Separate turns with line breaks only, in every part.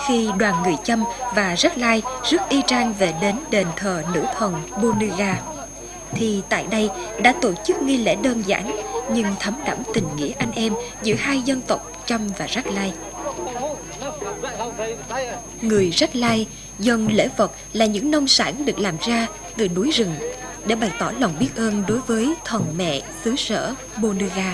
khi đoàn người Chăm và Rắc Lai rước y trang về đến đền thờ nữ thần Bunuga, thì tại đây đã tổ chức nghi lễ đơn giản nhưng thấm đẫm tình nghĩa anh em giữa hai dân tộc Chăm và Rắc Lai. Người Rắc Lai dâng lễ vật là những nông sản được làm ra từ núi rừng để bày tỏ lòng biết ơn đối với thần mẹ xứ sở Bunuga.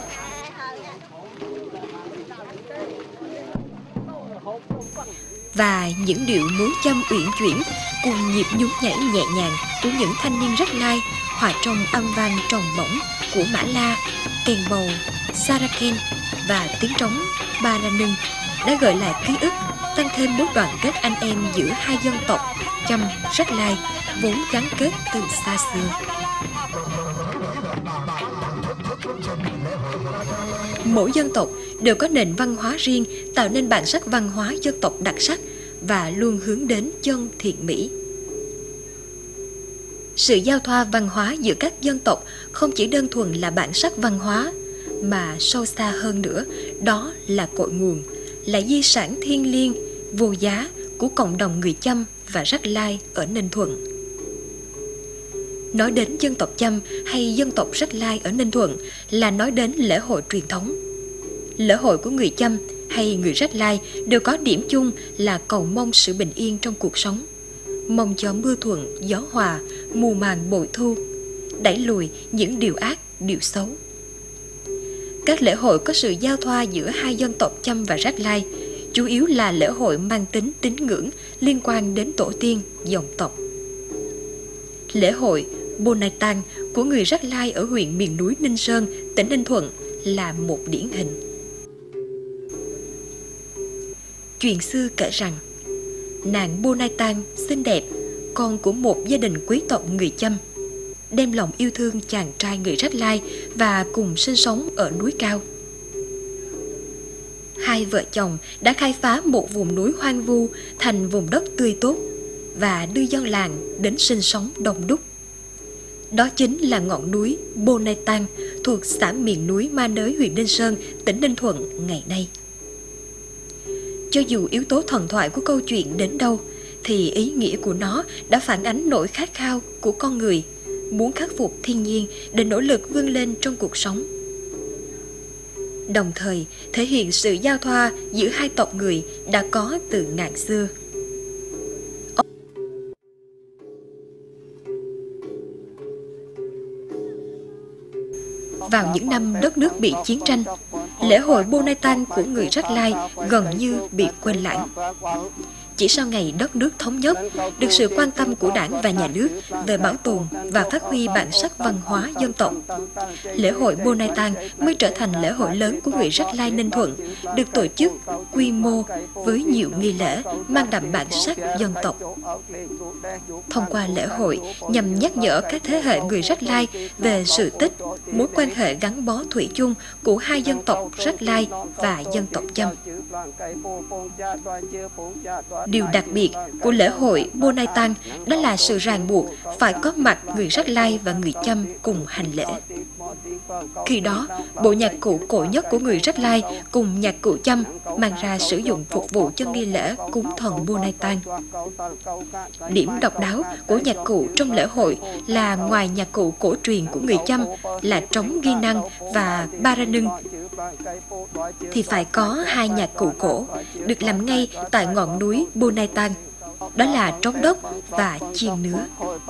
Và những điệu múa Chăm uyển chuyển cùng nhịp nhún nhảy nhẹ nhàng của những thanh niên Rắc Lai hòa trong âm vang tròn bổng của mã la, kèn bầu, saraken và tiếng trống Baranưng đã gợi lại ký ức, tăng thêm mối đoàn kết anh em giữa hai dân tộc Chăm, Rắc Lai vốn gắn kết từ xa xưa. Mỗi dân tộc đều có nền văn hóa riêng, tạo nên bản sắc văn hóa dân tộc đặc sắc và luôn hướng đến chân thiện mỹ. Sự giao thoa văn hóa giữa các dân tộc không chỉ đơn thuần là bản sắc văn hóa, mà sâu xa hơn nữa, đó là cội nguồn, là di sản thiêng liêng, vô giá của cộng đồng người Chăm và Rắc Lai ở Ninh Thuận. Nói đến dân tộc Chăm hay dân tộc Rắc Lai ở Ninh Thuận là nói đến lễ hội truyền thống. Lễ hội của người Chăm hay người Rắc Lai đều có điểm chung là cầu mong sự bình yên trong cuộc sống, mong cho mưa thuận, gió hòa, mùa màng bội thu, đẩy lùi những điều ác, điều xấu. Các lễ hội có sự giao thoa giữa hai dân tộc Chăm và Rắc Lai, chủ yếu là lễ hội mang tính tín ngưỡng liên quan đến tổ tiên, dòng tộc. Lễ hội Bonaitan của người Rắc Lai ở huyện miền núi Ninh Sơn, tỉnh Ninh Thuận là một điển hình. Chuyện xưa kể rằng, nàng Bonaitan xinh đẹp, con của một gia đình quý tộc người Chăm, đem lòng yêu thương chàng trai người Rắc Lai và cùng sinh sống ở núi cao. Hai vợ chồng đã khai phá một vùng núi hoang vu thành vùng đất tươi tốt và đưa dân làng đến sinh sống đông đúc. Đó chính là ngọn núi Bonaitan thuộc xã miền núi Ma Nới, huyện Ninh Sơn, tỉnh Ninh Thuận ngày nay. Cho dù yếu tố thần thoại của câu chuyện đến đâu, thì ý nghĩa của nó đã phản ánh nỗi khát khao của con người, muốn khắc phục thiên nhiên để nỗ lực vươn lên trong cuộc sống. Đồng thời thể hiện sự giao thoa giữa hai tộc người đã có từ ngàn xưa. Vào những năm đất nước bị chiến tranh, lễ hội Bonaitan của người Rắc Lai gần như bị quên lãng. Chỉ sau ngày đất nước thống nhất, được sự quan tâm của Đảng và Nhà nước về bảo tồn và phát huy bản sắc văn hóa dân tộc, lễ hội Bonaitan mới trở thành lễ hội lớn của người Rắc Lai Ninh Thuận, được tổ chức quy mô với nhiều nghi lễ mang đậm bản sắc dân tộc. Thông qua lễ hội nhằm nhắc nhở các thế hệ người Rắc Lai về sự tích, mối quan hệ gắn bó thủy chung của hai dân tộc Rắc Lai và dân tộc Chăm. Điều đặc biệt của lễ hội Bonaitan đó là sự ràng buộc phải có mặt người Rắc Lai và người Chăm cùng hành lễ. Khi đó, bộ nhạc cụ cổ nhất của người Rắc Lai cùng nhạc cụ Chăm mang ra sử dụng phục vụ cho nghi lễ cúng thần Bonaitan. Điểm độc đáo của nhạc cụ trong lễ hội là ngoài nhạc cụ cổ truyền của người Chăm là trống ghi năng và baranưng, thì phải có hai nhạc cụ cổ được làm ngay tại ngọn núi Bonaitan, đó là trống đất và chiêng nứa.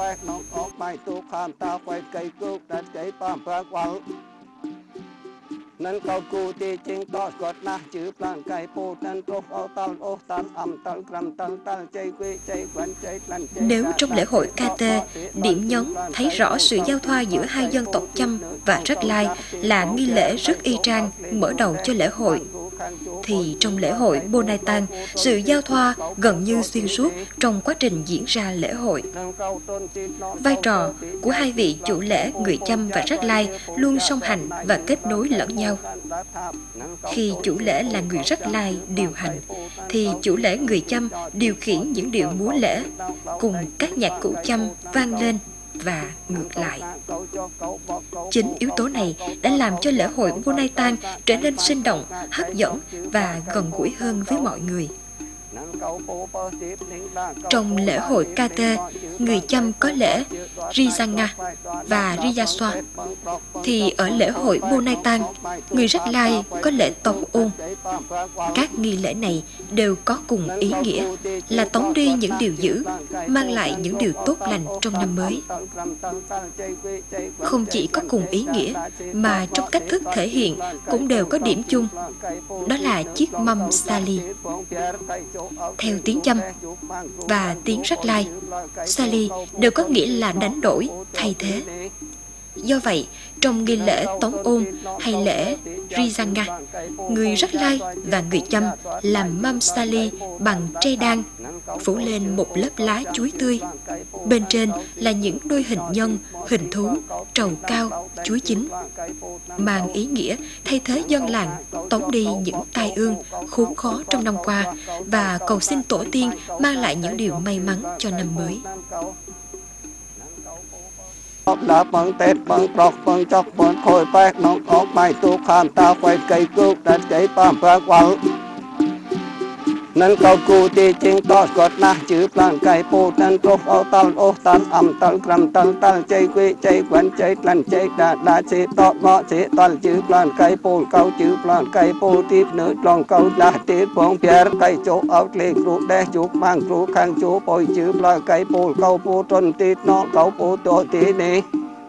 Nếu trong lễ hội KT, điểm nhấn thấy rõ sự giao thoa giữa hai dân tộc Chăm và Rắc Lai là nghi lễ rước y trang mở đầu cho lễ hội, thì trong lễ hội Bonaitan, sự giao thoa gần như xuyên suốt trong quá trình diễn ra lễ hội. Vai trò của hai vị chủ lễ người Chăm và Rắc Lai luôn song hành và kết nối lẫn nhau. Khi chủ lễ là người Rắc Lai điều hành, thì chủ lễ người Chăm điều khiển những điệu múa lễ, cùng các nhạc cụ Chăm vang lên và ngược lại. Chính yếu tố này đã làm cho lễ hội Bonaitan trở nên sinh động, hấp dẫn và gần gũi hơn với mọi người. Trong lễ hội KT, người Chăm có lễ Rizanga và Riyaswa, thì ở lễ hội Bonaitan, người Rắc Lai có lễ Tống Ôn. Các nghi lễ này đều có cùng ý nghĩa là tống đi những điều dữ, mang lại những điều tốt lành trong năm mới. Không chỉ có cùng ý nghĩa, mà trong cách thức thể hiện cũng đều có điểm chung, đó là chiếc mâm Sali. Theo tiếng Chăm và tiếng Rắc Lai, Sali đều có nghĩa là đánh đổi, thay thế. Do vậy, trong nghi lễ Tống Ôn hay lễ Rizanga, người Rắc Lai và người Chăm làm mâm Sali bằng tre đan, phủ lên một lớp lá chuối tươi. Bên trên là những đôi hình nhân, hình thú, trầu cao, chuối chín, mang ý nghĩa thay thế dân làng, tống đi những tai ương, khốn khó trong năm qua và cầu xin tổ tiên mang lại những điều may mắn cho năm mới.
Đã bằng tết bằng trọc bằng chọc bằng khôi bác nóng ốc mai tu khám ta quay cây cước đặt cháy bàm bạc quăng nên câu cụ tì chính tọt gọt nà chữ plan cây bù nên trục áo tal ô tan âm tal gram tal chay quy chay quán chay lan chay đá chế tọt ngọ chế tal chữ plan cây bù câu chữ plan cây bù tiếp nữ lòng câu đá tiết bóng bia cây chỗ áo lê cụ đe chỗ mang cụ khang chỗ bồi chữ plan cây bù câu bù trôn tít nó câu bù tổ tí nè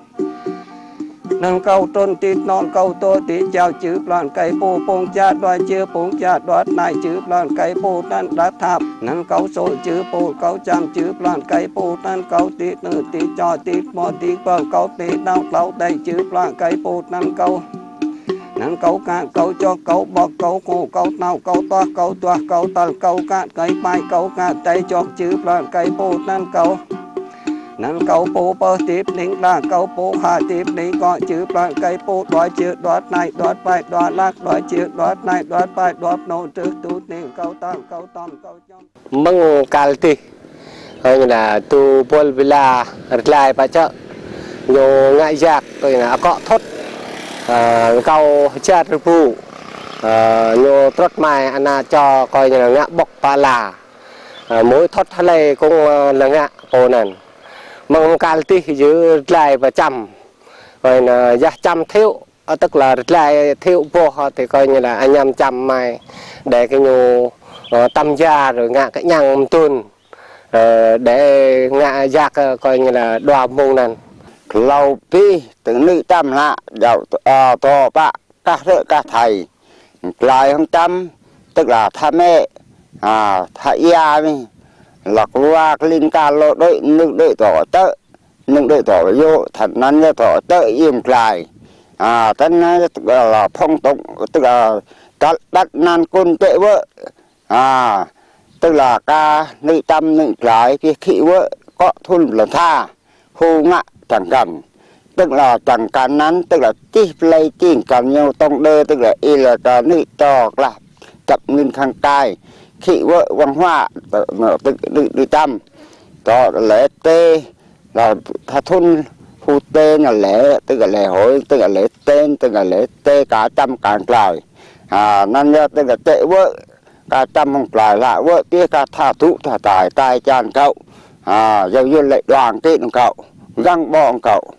nâng câu trôn tít non câu tô tí chào chữ plan cây bù bông cha đoài chữ bông cha đoạt này chữ plan cây bù nan đá tháp nâng câu số chữ bù câu chăm chữ plan cây bù nan câu tí nữ tí cho tí mò tí bờ câu tí đau câu đầy chữ plan cây bù nan câu nâng câu cạn câu cho câu bọc câu cổ câu nào câu toa câu tal câu cạn cây mai câu cạn tay cho chữ plan cây bù nan câu nâng câu bố bơ tiếp nính là câu bố hà tiếp nính gọi chữ plan cây bố đoái chữ đoát này đoát bài đoát lạc đoái chữ đoát này đoát bài đoát nô trước tút nính câu tam câu tom câu trong
mừng kalti như là tu bol villa lại bà chợ nhiều ngại giặc rồi là cọ thốt câu chát rù nhiều trot mai anh cho coi như là ngạ bọc pa là mỗi thốt hay cũng là ngạ cô này mong kalti giữ lại và chăm rồi là gia chăm thiếu tức là lại thiếu vô thì coi như là anh em chăm mai để cái nhu tâm gia rồi ngạ cái nhang tuôn để ngạ giặc coi như là đoà mông này
lâu pi từng nữ tâm hạ đạo to bạ các thợ các thầy lại không tâm tức là tha mẹ thầy mình là qua linh ca lộ đội nước đội tỏ tớ nước đội tỏ vô thật năng tỏ tớ im lại tên là phong tục tức là đất nan côn tệ vợ tức là ca nữ tâm nữ lại cái khí vợ có thun là tha hô ngạ chẳng cần tức là chẳng cần nắn tức là chi play chi cần nhau tông đơ tức là y là cả nữ to là chậm nguyên khang cai khí vợ văn hóa tức nữ tâm đó lễ tê là tha thun hô tên là lễ tức là lễ hội tức là lễ tên tức là lễ tê cả trăm càng lại nên tức là tệ vợ cả trăm không lại là vợ kia cả tha thụ tha tài tai chan cậu giống như lệ đoàn kết cậu găng bò cậu.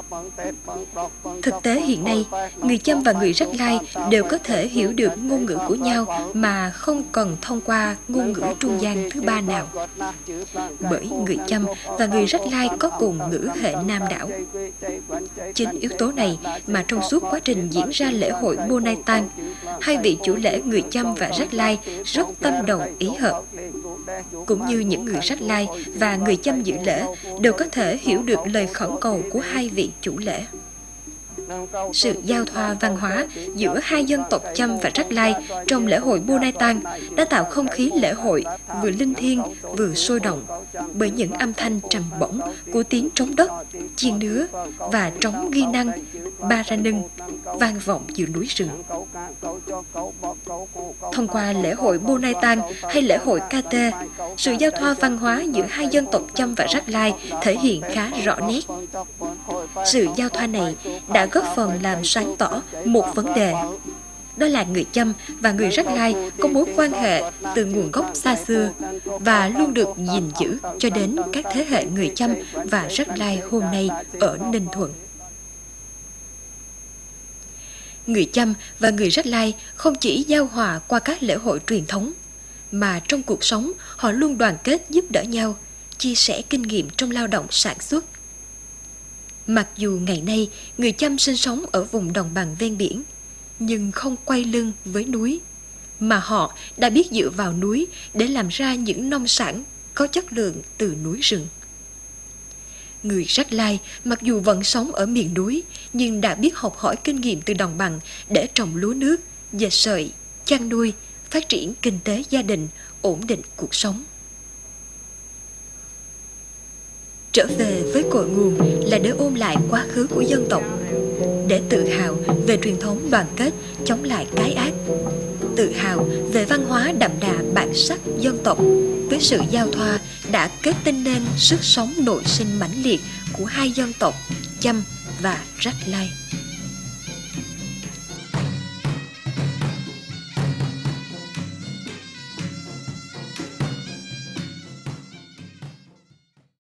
Thực tế hiện nay, người Chăm và người Rắc Lai đều có thể hiểu được ngôn ngữ của nhau mà không cần thông qua ngôn ngữ trung gian thứ ba nào. Bởi người Chăm và người Rắc Lai có cùng ngữ hệ nam đảo. Chính yếu tố này mà trong suốt quá trình diễn ra lễ hội Bonaitan, hai vị chủ lễ người Chăm và Rắc Lai rất tâm đầu ý hợp. Cũng như những người Rắc Lai và người Chăm dự lễ đều có thể hiểu được lời khẩn cầu của hai vị chủ lễ. Sự giao thoa văn hóa giữa hai dân tộc Chăm và Rắc Lai trong lễ hội Bonaitan đã tạo không khí lễ hội vừa linh thiêng vừa sôi động bởi những âm thanh trầm bổng của tiếng trống đất, chiên nứa và trống ghi năng, ba ra nưng vang vọng giữa núi rừng. Thông qua lễ hội Bonaitan hay lễ hội KT, sự giao thoa văn hóa giữa hai dân tộc Chăm và Rắc Lai thể hiện khá rõ nét. Sự giao thoa này đã góp phần làm sáng tỏ một vấn đề, đó là người Chăm và người Rắc Lai có mối quan hệ từ nguồn gốc xa xưa và luôn được gìn giữ cho đến các thế hệ người Chăm và Rắc Lai hôm nay ở Ninh Thuận. Người Chăm và người Rắc Lai không chỉ giao hòa qua các lễ hội truyền thống, mà trong cuộc sống họ luôn đoàn kết giúp đỡ nhau, chia sẻ kinh nghiệm trong lao động sản xuất. Mặc dù ngày nay người Chăm sinh sống ở vùng đồng bằng ven biển, nhưng không quay lưng với núi, mà họ đã biết dựa vào núi để làm ra những nông sản có chất lượng từ núi rừng. Người Rắc Lai mặc dù vẫn sống ở miền núi, nhưng đã biết học hỏi kinh nghiệm từ đồng bằng để trồng lúa nước, dệt sợi, chăn nuôi, phát triển kinh tế gia đình, ổn định cuộc sống. Trở về với cội nguồn là để ôn lại quá khứ của dân tộc, để tự hào về truyền thống đoàn kết chống lại cái ác, tự hào về văn hóa đậm đà bản sắc dân tộc với sự giao thoa đã kết tinh nên sức sống nội sinh mãnh liệt của hai dân tộc Chăm và Rắc Lai.